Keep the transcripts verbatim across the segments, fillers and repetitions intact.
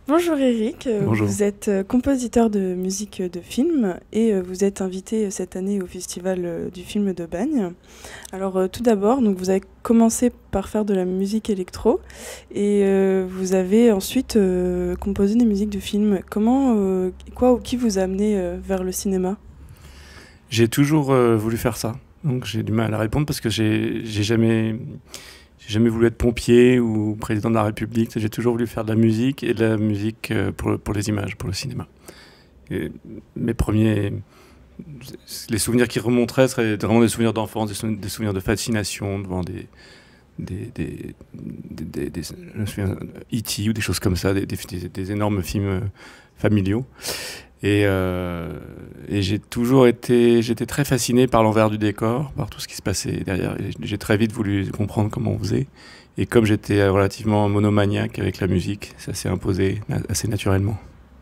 Bonjour Eric, Euh, Bonjour. vous êtes euh, compositeur de musique de film et euh, vous êtes invité euh, cette année au Festival euh, du film de Bagne. Alors euh, tout d'abord, donc vous avez commencé par faire de la musique électro et euh, vous avez ensuite euh, composé des musiques de film. Comment, euh, quoi ou qui vous a amené euh, vers le cinéma? J'ai toujours euh, voulu faire ça. Donc j'ai du mal à répondre parce que j'ai j'ai jamais, j'ai jamais voulu être pompier ou président de la République. J'ai toujours voulu faire de la musique et de la musique euh, pour, pour les images, pour le cinéma. Et mes premiers, les souvenirs qui remonteraient seraient vraiment des souvenirs d'enfance, des, souvenirs, des souvenirs de fascination devant des, des, des, des, des, des je me souviens, E T ou des choses comme ça, des, des, des énormes films euh, familiaux. Et, euh, et j'ai toujours été, j'étais très fasciné par l'envers du décor, par tout ce qui se passait derrière. Et j'ai très vite voulu comprendre comment on faisait. Et comme j'étais relativement monomaniaque avec la musique, ça s'est imposé assez naturellement.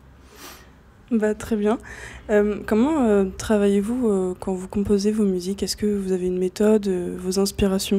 Bah, très bien. Euh, comment euh, travaillez-vous euh, quand vous composez vos musiques? Est-ce que vous avez une méthode, euh, vos inspirations?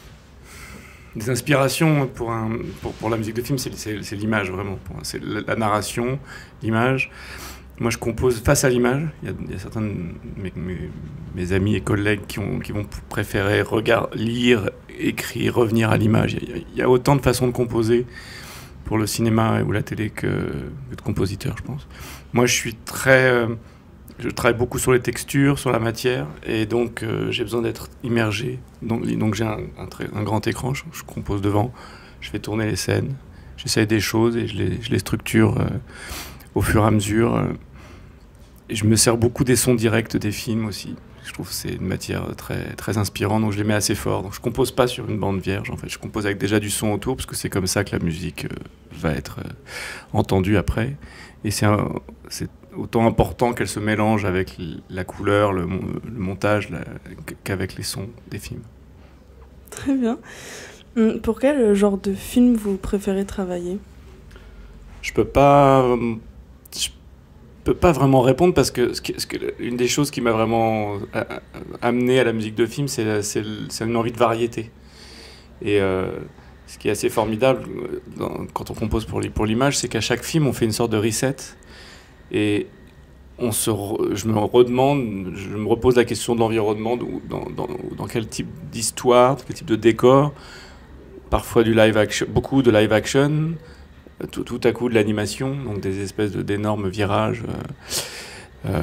Des inspirations pour, un, pour, pour la musique de film, c'est, c'est, c'est l'image vraiment. C'est la, la narration, l'image. Moi, je compose face à l'image. Il y a, il y a certains de mes, mes, mes amis et collègues qui, ont, qui vont préférer regard, lire, écrire, revenir à l'image. Il y, a, il y a autant de façons de composer pour le cinéma ou la télé que, que de compositeurs, je pense. Moi, je suis très... Euh, je travaille beaucoup sur les textures, sur la matière, et donc euh, j'ai besoin d'être immergé. Donc, donc j'ai un, un, très, un grand écran, je, je compose devant, je fais tourner les scènes, j'essaye des choses et je les, je les structure euh, au fur et à mesure. Euh, Et je me sers beaucoup des sons directs des films aussi. Je trouve que c'est une matière très, très inspirante, donc je les mets assez fort. Donc je compose pas sur une bande vierge, en fait. Je compose avec déjà du son autour, parce que c'est comme ça que la musique euh, va être euh, entendue après. Et c'est, un, c'est autant important qu'elle se mélange avec la couleur, le, le montage, la, qu'avec les sons des films. Très bien. Hum, Pour quel genre de film vous préférez travailler? Je peux pas... Je peux pas vraiment répondre parce que, ce que, ce que une des choses qui m'a vraiment a, a, amené à la musique de film, c'est, c'est, c'est une envie de variété. Et euh, ce qui est assez formidable dans, quand on compose pour, pour l'image, c'est qu'à chaque film, on fait une sorte de reset. Et on se re, je me redemande, je me repose la question de l'environnement, dans, dans, dans quel type d'histoire, quel type de décor, parfois du live action, beaucoup de live action, tout, tout à coup de l'animation, donc des espèces de, d'énormes virages. Euh, euh,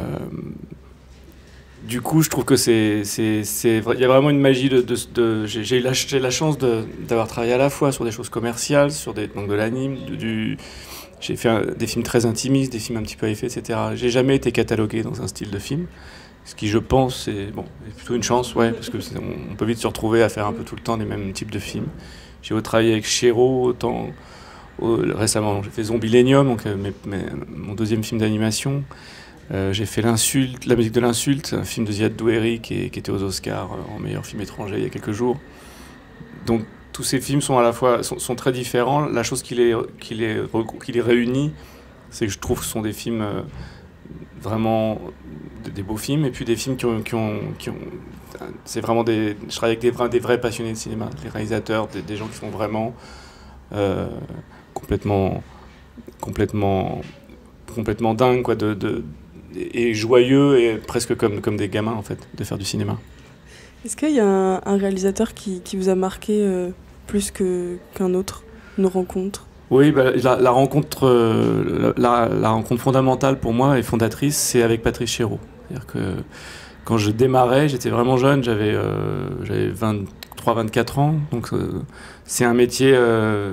du coup, je trouve que c'est, c'est, c'est, il y a vraiment une magie de, de, de j'ai, j'ai, la, j'ai la chance de, d'avoir travaillé à la fois sur des choses commerciales, sur des, donc de l'anime, du, du j'ai fait un, des films très intimistes, des films un petit peu à effet, et cetera. J'ai jamais été catalogué dans un style de film, ce qui, je pense, c'est bon, c'est plutôt une chance, ouais, parce que c'est, on, on peut vite se retrouver à faire un peu tout le temps les mêmes types de films. J'ai travaillé avec Chéreau, autant au, récemment, j'ai fait Zombilenium, donc euh, mes, mes, mon deuxième film d'animation. Euh, j'ai fait l'insulte, la musique de l'insulte, un film de Ziad Doueri qui, qui était aux Oscars euh, en meilleur film étranger il y a quelques jours. Donc tous ces films sont à la fois sont, sont très différents. La chose qui les, qui les, qui les réunit, c'est que je trouve que ce sont des films euh, vraiment des, des beaux films, et puis des films qui ont, qui ont, qui ont c'est vraiment des, je travaille avec des vrais, des vrais passionnés de cinéma, les réalisateurs, des, des gens qui sont vraiment euh, complètement, complètement, complètement dingues, quoi, de, de, et joyeux et presque comme, comme des gamins en fait, de faire du cinéma. Est-ce qu'il y a un, un réalisateur qui, qui vous a marqué euh, plus que, qu'un autre, une rencontre? Oui, bah, la, la, rencontre, euh, la, la rencontre fondamentale pour moi et fondatrice, c'est avec Patrice Chéreau. C'est-à-dire que quand je démarrais, j'étais vraiment jeune, j'avais, euh, j'avais vingt-trois vingt-quatre ans, donc euh, c'est un métier... Euh,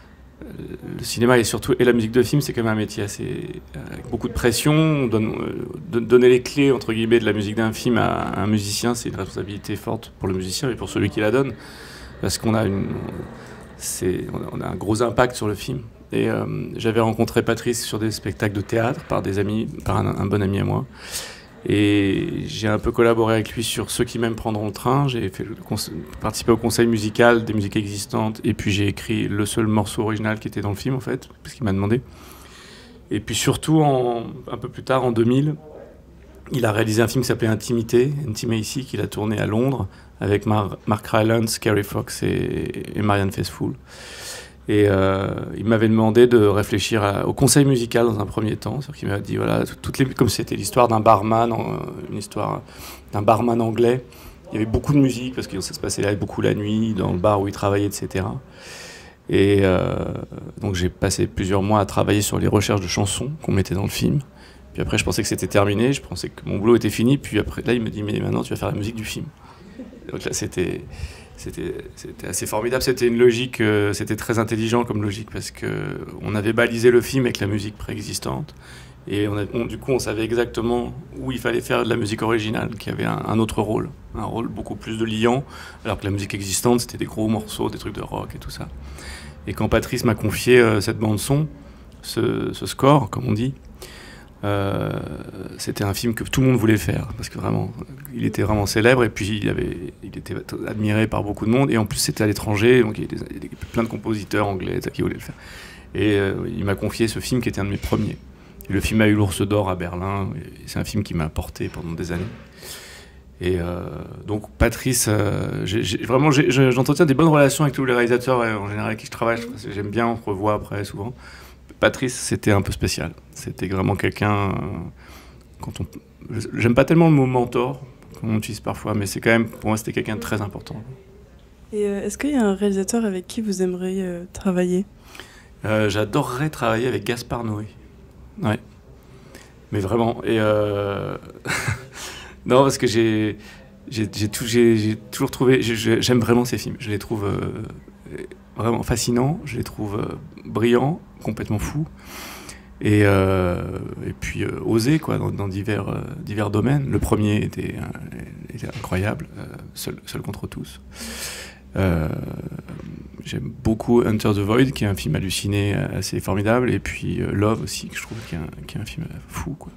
le cinéma et surtout et la musique de film, c'est quand même un métier assez avec beaucoup de pression. On donne, euh, donner les clés entre guillemets de la musique d'un film à, à un musicien, c'est une responsabilité forte pour le musicien et pour celui qui la donne, parce qu'on a une, c'est, on a un gros impact sur le film. Et euh, j'avais rencontré Patrice sur des spectacles de théâtre par des amis, par un, un bon ami à moi. Et j'ai un peu collaboré avec lui sur Ceux qui m'aiment prendront le train. J'ai fait, participé au conseil musical des musiques existantes. Et puis j'ai écrit le seul morceau original qui était dans le film, en fait, parce qu'il m'a demandé. Et puis surtout, en, un peu plus tard, en deux mille, il a réalisé un film qui s'appelait Intimité, Intimacy, qu'il a tourné à Londres, avec Mar- Mark Rylance, Carrie Fox et, et Marianne Faithfull. Et euh, il m'avait demandé de réfléchir à, au conseil musical dans un premier temps. C'est-à-dire qu'il m'a dit, voilà, toutes les, comme c'était l'histoire d'un barman, une histoire d'un barman anglais, il y avait beaucoup de musique, parce que ça se passait là beaucoup la nuit, dans le bar où il travaillait, et cetera. Et euh, donc j'ai passé plusieurs mois à travailler sur les recherches de chansons qu'on mettait dans le film. Puis après, je pensais que c'était terminé, je pensais que mon boulot était fini. Puis après, là, il me dit, mais maintenant, tu vas faire la musique du film. Donc là, c'était... C'était assez formidable, c'était une logique, euh, c'était très intelligent comme logique parce qu'on avait balisé le film avec la musique préexistante et on a, on, du coup on savait exactement où il fallait faire de la musique originale qui avait un, un autre rôle, un rôle beaucoup plus de liant, alors que la musique existante c'était des gros morceaux, des trucs de rock et tout ça. Et quand Patrice m'a confié euh, cette bande son, ce, ce score comme on dit, Euh, c'était un film que tout le monde voulait faire parce que vraiment il était vraiment célèbre et puis il, avait, il était admiré par beaucoup de monde et en plus c'était à l'étranger donc il y avait, des, il y avait plein de compositeurs anglais qui voulaient le faire et euh, il m'a confié ce film qui était un de mes premiers et le film a eu l'Ours d'Or à Berlin c'est un film qui m'a porté pendant des années et euh, donc Patrice euh, j'ai, j'ai, vraiment j'ai, j'entretiens des bonnes relations avec tous les réalisateurs et en général avec qui je travaille parce que j'aime bien, on se revoit après souvent. Patrice, c'était un peu spécial. C'était vraiment quelqu'un... Euh, quand on, j'aime pas tellement le mot mentor, qu'on utilise parfois, mais c'est quand même, pour moi, c'était quelqu'un de très important. Et euh, est-ce qu'il y a un réalisateur avec qui vous aimeriez euh, travailler ? euh, J'adorerais travailler avec Gaspard Noé. Ouais. Mais vraiment. Et euh... non, parce que j'ai, j'ai, j'ai, tout, j'ai, j'ai toujours trouvé... J'ai, j'aime vraiment ces films. Je les trouve euh, vraiment fascinants. Je les trouve euh, brillants. Complètement fou et, euh, et puis euh, osé quoi dans, dans divers, euh, divers domaines. Le premier était, euh, était incroyable, euh, seul, seul contre tous. Euh, j'aime beaucoup Enter the Void qui est un film halluciné assez formidable et puis euh, Love aussi que je trouve qui est un, qui est un film fou quoi.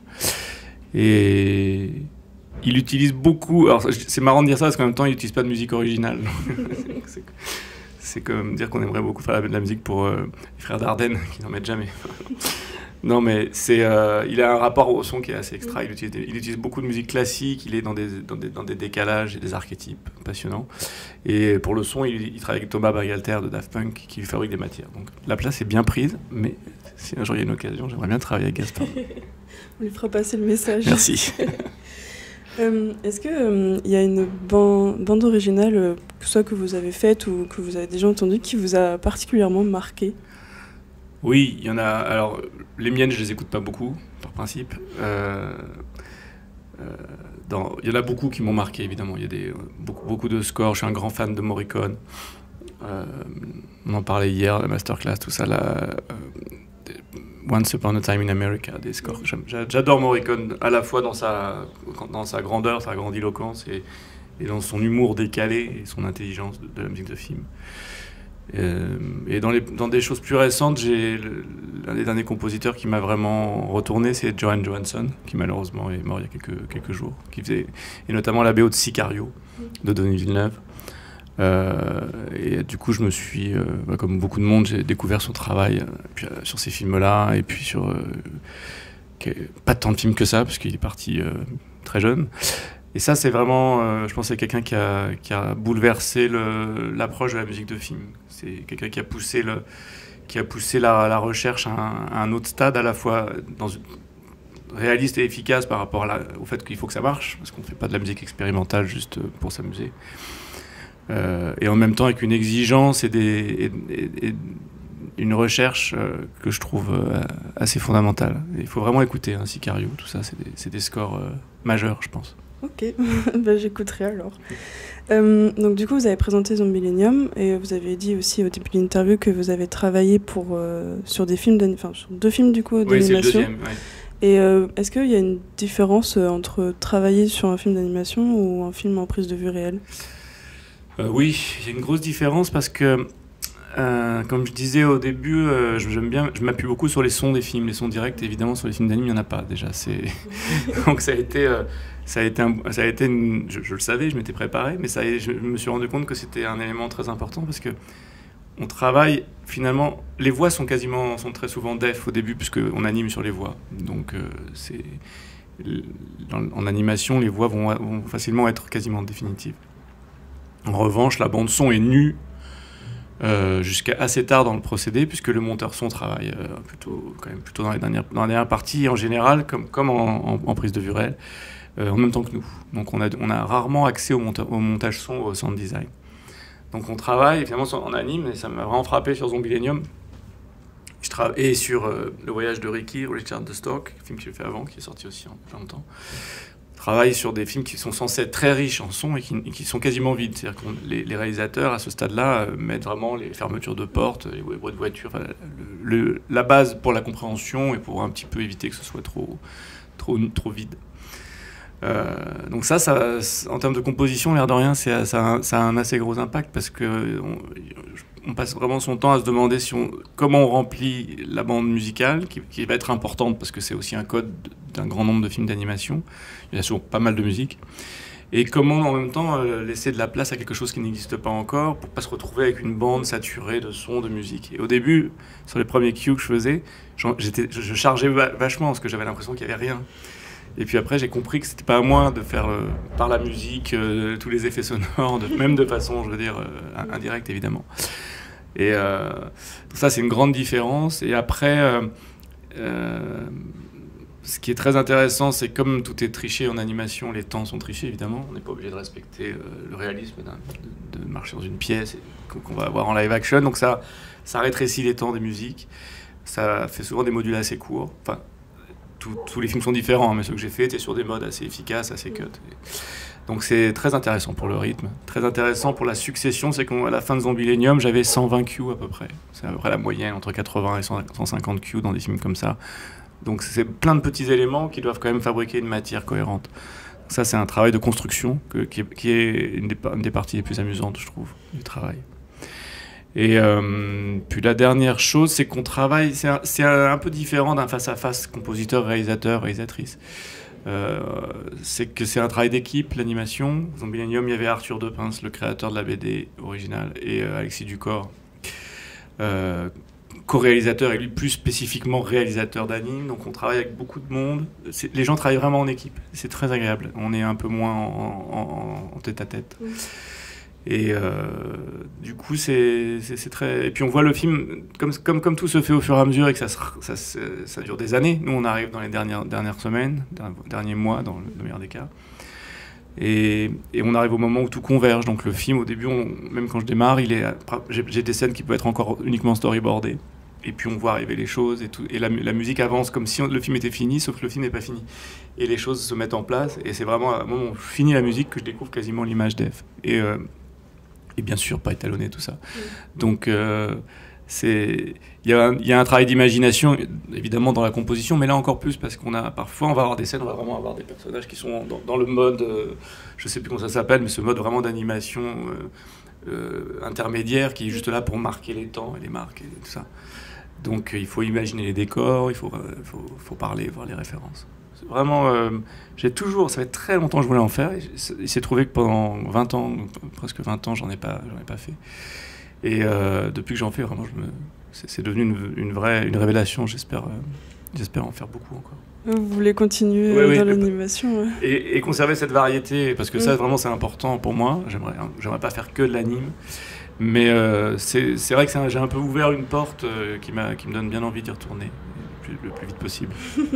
Et il utilise beaucoup, alors c'est marrant de dire ça parce qu'en même temps il n'utilise pas de musique originale. c'est, C'est comme dire qu'on aimerait beaucoup faire de la musique pour euh, les frères Dardenne, qui n'en mettent jamais. Non, mais c'est, euh, il a un rapport au son qui est assez extra. Il utilise, des, il utilise beaucoup de musique classique, il est dans des, dans des, dans des décalages et des archétypes passionnants. Et pour le son, il, il travaille avec Thomas Bangalter de Daft Punk, qui lui fabrique des matières. Donc la place est bien prise, mais si un jour il y a une occasion, j'aimerais bien travailler avec Gaspard. On lui fera passer le message. Merci. Euh, est-ce qu'il euh, y a une ban- bande originale, euh, que soit que vous avez faite ou que vous avez déjà entendue, qui vous a particulièrement marqué ? Oui, il y en a. Alors, les miennes, je les écoute pas beaucoup, par principe. Euh, euh, dans, il y en a beaucoup qui m'ont marqué, évidemment. Il y a des, beaucoup, beaucoup de scores. Je suis un grand fan de Morricone. Euh, on en parlait hier, la masterclass, tout ça. La, euh, Once Upon a Time in America, des scores. J'aime, j'adore Morricone, à la fois dans sa, dans sa grandeur, sa grandiloquence, et, et dans son humour décalé et son intelligence de, de la musique de film. Euh, et dans, les, dans des choses plus récentes, j'ai le, l'un des derniers compositeurs qui m'a vraiment retourné, c'est Johan Johansson, qui malheureusement est mort il y a quelques, quelques jours, qui faisait, et notamment la B O de Sicario, de Denis Villeneuve. Euh, et du coup, je me suis, euh, bah, comme beaucoup de monde, j'ai découvert son travail euh, puis, euh, sur ces films-là, et puis sur... Euh, pas tant de films que ça, parce qu'il est parti euh, très jeune. Et ça, c'est vraiment, euh, je pense, c'est quelqu'un qui a, qui a bouleversé le, l'approche de la musique de film. C'est quelqu'un qui a poussé, le, qui a poussé la, la recherche à un, à un autre stade, à la fois dans une, réaliste et efficace par rapport à la, au fait qu'il faut que ça marche, parce qu'on ne fait pas de la musique expérimentale juste pour s'amuser. Euh, et en même temps avec une exigence et, des, et, et, et une recherche euh, que je trouve euh, assez fondamentale. Il faut vraiment écouter hein, Sicario, tout ça, c'est des, c'est des scores euh, majeurs, je pense. Ok, bah, j'écouterai alors. Euh, donc du coup, vous avez présenté The Millennium et vous avez dit aussi au début de l'interview que vous avez travaillé pour, euh, sur, des films enfin, sur deux films du coup, d'animation. Oui, c'est le deuxième, ouais. Et euh, est-ce qu'il y a une différence entre travailler sur un film d'animation ou un film en prise de vue réelle ? euh, Oui, il y a une grosse différence parce que, euh, comme je disais au début, euh, j'aime bien, je m'appuie beaucoup sur les sons des films. Les sons directs, évidemment, sur les films d'anime, il n'y en a pas déjà. C'est... Donc ça a été... Euh, Ça a été, un, ça a été une, je, je le savais, je m'étais préparé, mais ça, je me suis rendu compte que c'était un élément très important parce que on travaille finalement, les voix sont quasiment, sont très souvent def au début puisque on anime sur les voix. Donc euh, c'est, en, en animation, les voix vont, vont facilement être quasiment définitives. En revanche, la bande son est nue euh, jusqu'à assez tard dans le procédé, puisque le monteur son travaille euh, plutôt, quand même plutôt dans les dernières, dans les dernières parties, en général, comme, comme en, en, en prise de vue réelle, euh, en même temps que nous. Donc on a, on a rarement accès au, monta- au montage son, au sound design. Donc on travaille, finalement, en anime, et ça m'a vraiment frappé sur Zombillenium. Je travaille, et sur euh, Le Voyage de Ricky, Richard de Stork, film que j'ai fait avant, qui est sorti aussi en plein longtemps. Je travaille sur des films qui sont censés être très riches en son et qui, et qui sont quasiment vides. C'est-à-dire que les, les réalisateurs, à ce stade-là, euh, mettent vraiment les fermetures de portes, les bruits de voiture, enfin, le, le, la base pour la compréhension et pour un petit peu éviter que ce soit trop, trop, trop vide. Euh, donc ça, ça, en termes de composition, l'air de rien, c'est, ça, a, ça a un assez gros impact parce que on, on passe vraiment son temps à se demander si on, comment on remplit la bande musicale, qui, qui va être importante parce que c'est aussi un code d'un grand nombre de films d'animation. Il y a souvent pas mal de musique. Et comment en même temps euh, laisser de la place à quelque chose qui n'existe pas encore pour pas se retrouver avec une bande saturée de sons, de musique. Et au début, sur les premiers cues que je faisais, j'étais, je, je chargeais vachement parce que j'avais l'impression qu'il n'y avait rien. Et puis après, j'ai compris que c'était pas à moi de faire euh, par la musique euh, tous les effets sonores, de, même de façon, je veux dire, euh, indirecte évidemment. Et euh, ça, c'est une grande différence. Et après, euh, euh, ce qui est très intéressant, c'est comme tout est triché en animation, les temps sont trichés évidemment. On n'est pas obligé de respecter euh, le réalisme de, de marcher dans une pièce et, qu'on va avoir en live action. Donc ça, ça rétrécit les temps des musiques. Ça fait souvent des modules assez courts. Enfin, Tous, tous les films sont différents, mais ceux que j'ai faits étaient sur des modes assez efficaces, assez cut. Donc c'est très intéressant pour le rythme, très intéressant pour la succession. C'est qu'à la fin de Zombillenium, j'avais cent vingt cues à peu près. C'est à peu près la moyenne, entre quatre-vingts et cent cinquante cues dans des films comme ça. Donc c'est plein de petits éléments qui doivent quand même fabriquer une matière cohérente. Ça, c'est un travail de construction que, qui, est, qui est une des, une des parties les plus amusantes, je trouve, du travail. Et euh, puis la dernière chose, c'est qu'on travaille, c'est un, c'est un peu différent d'un face-à-face compositeur-réalisateur, réalisatrice. Euh, c'est que c'est un travail d'équipe, l'animation. Dans Zombillenium, il y avait Arthur Depince, le créateur de la B D originale, et euh, Alexis Ducor, euh, co-réalisateur et lui plus spécifiquement réalisateur d'anime. Donc on travaille avec beaucoup de monde. C'est, les gens travaillent vraiment en équipe. C'est très agréable. On est un peu moins en, en, en tête-à-tête. Oui. Et euh, du coup, c'est, c'est, c'est très... Et puis on voit le film, comme, comme, comme tout se fait au fur et à mesure et que ça, ça, ça, ça dure des années. Nous, on arrive dans les dernières, dernières semaines, derniers mois, dans le meilleur des cas. Et, et on arrive au moment où tout converge. Donc le film, au début, on, même quand je démarre, il est, j'ai, j'ai des scènes qui peuvent être encore uniquement storyboardées. Et puis on voit arriver les choses et, tout, et la, la musique avance comme si on, le film était fini, sauf que le film n'est pas fini. Et les choses se mettent en place. Et c'est vraiment à un moment où je finis la musique que je découvre quasiment l'image d'Ef. Et... Euh, Et bien sûr, pas étalonné, tout ça. Mmh. Donc, euh, il y, y a un travail d'imagination, évidemment, dans la composition, mais là encore plus, parce qu'on a parfois, on va avoir des scènes, on va vraiment avoir des personnages qui sont dans, dans le mode, euh, je ne sais plus comment ça s'appelle, mais ce mode vraiment d'animation euh, euh, intermédiaire qui est juste là pour marquer les temps et les marques et tout ça. Donc, il faut imaginer les décors, il faut, euh, faut, faut parler, voir les références. Vraiment, euh, j'ai toujours, ça fait très longtemps que je voulais en faire. Il s'est trouvé que pendant vingt ans, presque vingt ans, j'en ai pas, j'en ai pas fait. Et euh, depuis que j'en fais, vraiment, je me, c'est, c'est devenu une, une vraie, une révélation. J'espère, euh, j'espère en faire beaucoup encore. Vous voulez continuer oui, dans oui, l'animation, ouais. et, et conserver cette variété, parce que oui. Ça, vraiment, c'est important pour moi. J'aimerais, hein, j'aimerais pas faire que de l'anime, mais euh, c'est, c'est vrai que c'est un, j'ai un peu ouvert une porte euh, qui m'a, qui me donne bien envie d'y retourner le plus, le plus vite possible.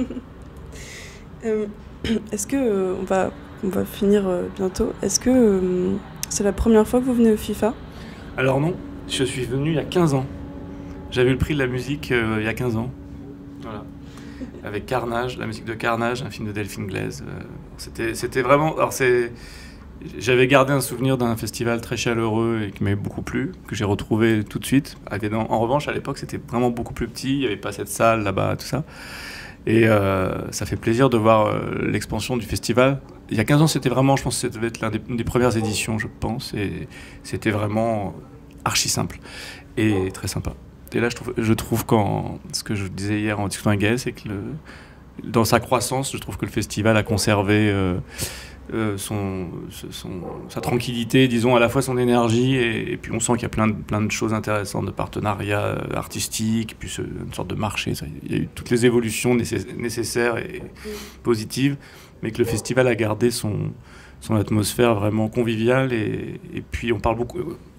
Euh, est-ce que, euh, on, va, on va finir euh, bientôt, est-ce que euh, c'est la première fois que vous venez au FIFA ? Alors non, je suis venu il y a quinze ans. J'avais eu le prix de la musique euh, il y a quinze ans. Voilà. Avec Carnage, la musique de Carnage, un film de Delphine Glaise. Euh, c'était, c'était vraiment... Alors c'est, j'avais gardé un souvenir d'un festival très chaleureux et qui m'avait beaucoup plu, que j'ai retrouvé tout de suite. En revanche, à l'époque, c'était vraiment beaucoup plus petit, il n'y avait pas cette salle là-bas, tout ça. Et euh, ça fait plaisir de voir euh, l'expansion du festival. Il y a quinze ans, c'était vraiment, je pense que ça devait être l'une des, des premières éditions, je pense. Et c'était vraiment archi simple et très sympa. Et là, je trouve, je trouve qu'en, ce que je disais hier en discutant avec Gaël, c'est que le, dans sa croissance, je trouve que le festival a conservé euh, euh, son, son, sa tranquillité, disons, à la fois son énergie, et, et puis on sent qu'il y a plein de, plein de choses intéressantes, de partenariats artistiques, puis ce, une sorte de marché. Ça, il y a eu toutes les évolutions nécess- nécessaires et positives, mais que le festival a gardé son, son atmosphère vraiment conviviale, et, et puis on parle beaucoup,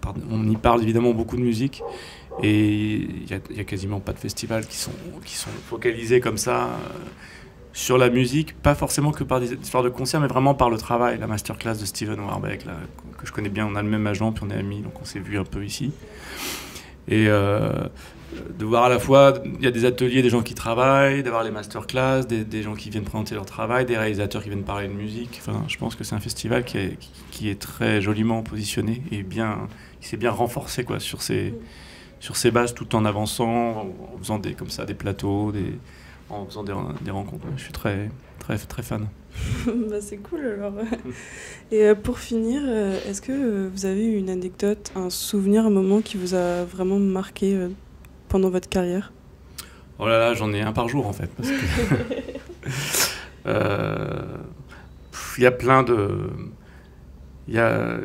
on y parle évidemment beaucoup de musique. Et il n'y a, a quasiment pas de festivals qui sont, qui sont focalisés comme ça euh, sur la musique, pas forcément que par des histoires de concerts, mais vraiment par le travail. La masterclass de Steven Warbeck, là, que je connais bien, on a le même agent, puis on est amis, donc on s'est vu un peu ici. Et euh, de voir à la fois, il y a des ateliers, des gens qui travaillent, d'avoir les masterclass, des, des gens qui viennent présenter leur travail, des réalisateurs qui viennent parler de musique. Enfin, je pense que c'est un festival qui est, qui est très joliment positionné et bien, qui s'est bien renforcé quoi, sur ses... sur ces bases, tout en avançant, en faisant des, comme ça, des plateaux, des, en faisant des, des rencontres. Je suis très, très, très fan. Bah, c'est cool alors. Et euh, pour finir, euh, est-ce que euh, vous avez une anecdote, un souvenir, un moment qui vous a vraiment marqué euh, pendant votre carrière? Oh là là, j'en ai un par jour en fait. Parce que euh, il y a plein de... Il y a...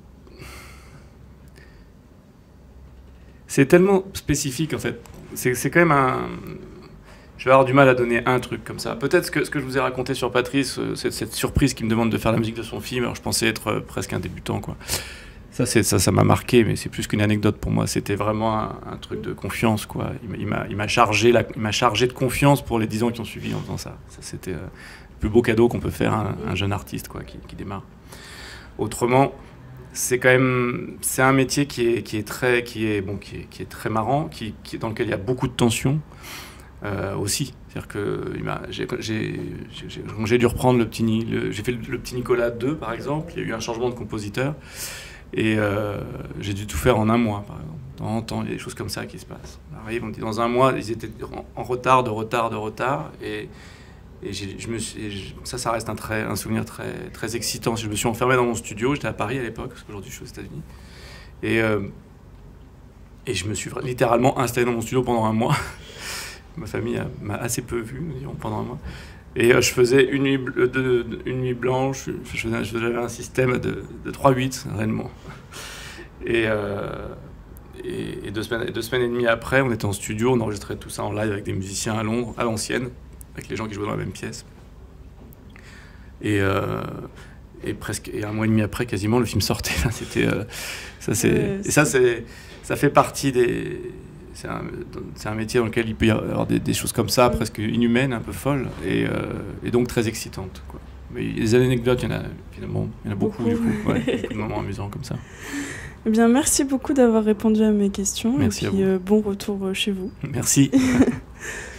C'est tellement spécifique en fait. C'est, c'est quand même un... Je vais avoir du mal à donner un truc comme ça. Peut-être ce que, ce que je vous ai raconté sur Patrice, c'est cette surprise qui me demande de faire la musique de son film. Alors je pensais être presque un débutant quoi. Ça, c'est, ça, ça m'a marqué, mais c'est plus qu'une anecdote pour moi. C'était vraiment un, un truc de confiance quoi. Il m'a, il m'a chargé, la, il m'a chargé de confiance pour les dix ans qui ont suivi en faisant ça. Ça c'était euh, le plus beau cadeau qu'on peut faire à un, un jeune artiste quoi, qui, qui démarre. Autrement. C'est quand même, c'est un métier qui est, qui est très, qui est, bon, qui est, qui est très marrant, qui, qui, dans lequel il y a beaucoup de tension euh, aussi. C'est-à-dire que il m'a, j'ai, j'ai, j'ai, j'ai dû reprendre le petit, le, j'ai fait le, le petit Nicolas deux par exemple. Il y a eu un changement de compositeur et euh, j'ai dû tout faire en un mois par exemple. De temps en temps, il y a des choses comme ça qui se passent. On arrive, on dit dans un mois, ils étaient en, en retard, de retard, de retard et Et j'ai, je me suis, je, ça, ça reste un, très, un souvenir très, très excitant. Je me suis enfermé dans mon studio, j'étais à Paris à l'époque, parce qu'aujourd'hui je suis aux États-Unis. Et, euh, et je me suis littéralement installé dans mon studio pendant un mois. Ma famille a, m'a assez peu vu, disons, pendant un mois. Et euh, je faisais une nuit, de, de, une nuit blanche, je faisais, je faisais un système de, de trois huit, réellement. Et, euh, et, et deux, semaines, deux semaines et demie après, on était en studio, on enregistrait tout ça en live avec des musiciens à Londres, à l'ancienne, avec les gens qui jouaient dans la même pièce. Et, euh, et presque et un mois et demi après, quasiment, le film sortait. C'était, euh, ça, c'est, ouais, et ça, c'est, ça fait partie des... C'est un, c'est un métier dans lequel il peut y avoir des, des choses comme ça, presque inhumaines, un peu folles, et, euh, et donc très excitantes, quoi. Mais les anecdotes, il y en a, finalement, il y en a beaucoup, beaucoup. Du coup, ouais, beaucoup de moments amusants comme ça. Eh bien, merci beaucoup d'avoir répondu à mes questions. Merci et puis, à vous. Euh, bon retour chez vous. Merci.